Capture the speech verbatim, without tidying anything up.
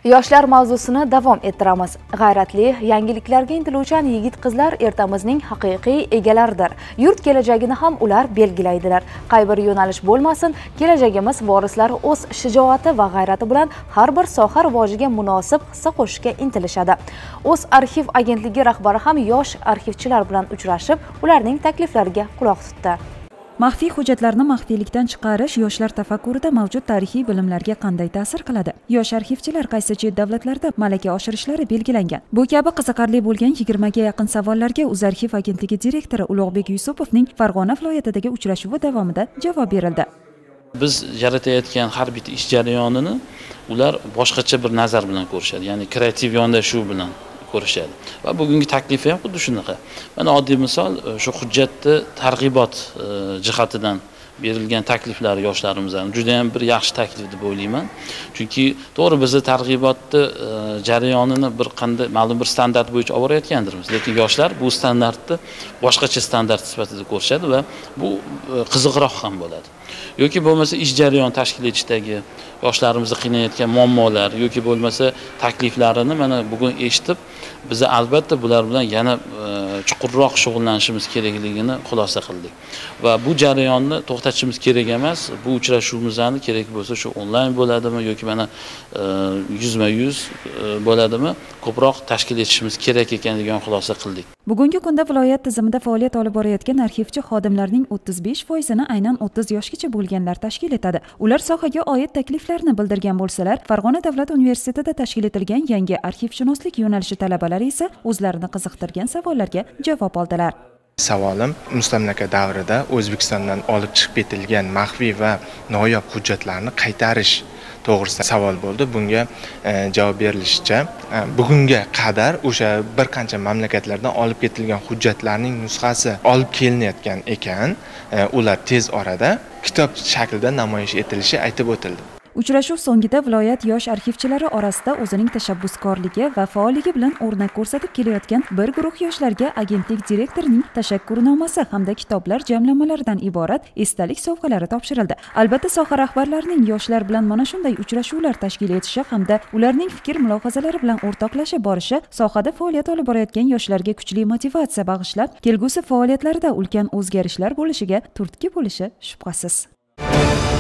Yoshlar mavzusini davom ettiramiz. G'ayratli, yangiliklarga intiluvchan yigit-qizlar ertamizning haqiqiy egalaridir. Yurt kelajagini ham ular belgilaydilar. Qay bir yo'nalish bo'lmasin, kelajagimiz vorislari o'z shijoati va g'ayrati bilan har bir soha rivojiga munosib hissa qo'shishga intilishadi. O'z arxiv agentligi rahbari ham yosh arxivchilar bilan uchrashib, ularning takliflariga quloq tutdi. Maxfiy hujjatlarni maxfiylikdan chiqarish yoshlar tafakkurida mavjud tarixiy bilimlarga qanday ta'sir qiladi? Yosh arxivchilar qaysi chet davlatlarda malaka oshirishlari belgilangan? Bu kabi qiziqarli bo'lgan yigirmaga yaqin savollarga Uzarxiv agentligi direktori Ulug'bek Yusupovning Farg'ona viloyatidagi uchrashuvi davomida javob berildi. Biz yaratayotgan har bitta ish jarayonini ular boshqacha bir nazar bilan ko'rishadi, ya'ni kreativ yondashuv bilan ko'rishadi. Va bugungi taklifi ham xuddi shunaqa. Mana oddiy misol, shu hujjatni targ'ibot jihatidan berilgan takliflar yoshlarimizdan juda ham bir yaxshi taklif deb o'ylayman. Chunki to'g'ri bizni targ'ibotni jarayonini bir qanday ma'lum bir standart bo'yicha olib borayotgandirmiz, lekin yoshlar bu standartni boshqacha standart sifatida ko'rishadi va bu qiziqroq ham bo'ladi. Yoki bo'lmasa ish jarayoni tashkil etishdagi yoshlarimizni qiynayotgan muammolar yoki bo'lmasa takliflarini mana bugun eshitib, biz albatta bular bilan yana chuqurroq shug'ullanishimiz kerakligini xulosa qildik. Va bu jarayonni to'xtatishimiz kerak emas. Bu uchrashuvimizni kerak bo'lsa shu onlayn bo'ladimi yoki mana yuzma yuz bo'ladimi, ko'proq tashkil etishimiz kerak ekanligini xulosa qildik. Bugungi kunda viloyat tizimida faoliyat olib borayotgan arxivchi xodimlarning o'ttiz besh foizini aynan o'ttiz yoshgacha bo'lganlar tashkil etadi. Ular sohaga oid takliflarni bildirgan bo'lsalar, Farg'ona davlat universitetida tashkil etilgan yangi arxivshunoslik yo'nalishi talabalari esa o'zlarini qiziqtirgan savollarga javob oldilar. Savolim mustamlaka davrida O'zbekistondan olib chiqib ketilgan maxfiy va noyob hujjatlarni qaytarish to'g'risida savol bo'ldi. Bunga e, javob berilishicha, e, bugunga qadar o'sha bir qancha mamlakatlardan olib ketilgan hujjatlarning nusxasi olib kelinayotgan ekan, e, ular tez orada kitob shaklida namoyish etilishi aytib o'tildi. Uchrashuv so'ngida viloyat yosh arxivchilari orasida o'zining tashabbuskorligi va faolligi bilan o'rnak ko'rsatib kelayotgan bir guruh yoshlarga agentlik direktorining tashakkurnomasi hamda kitoblar jamlamalaridan iborat esdalik sovg'alari topshirildi. Albatta, soha rahbarlarining yoshlar bilan mana shunday uchrashuvlar tashkil etishi hamda ularning fikr-mulohazalari bilan o'rtoqlashib borishi sohada faoliyat olib borayotgan yoshlarga kuchli motivatsiya bag'ishlab, kelgusi faoliyatlarida ulkan o'zgarishlar bo'lishiga turtki bo'lishi shubhasiz.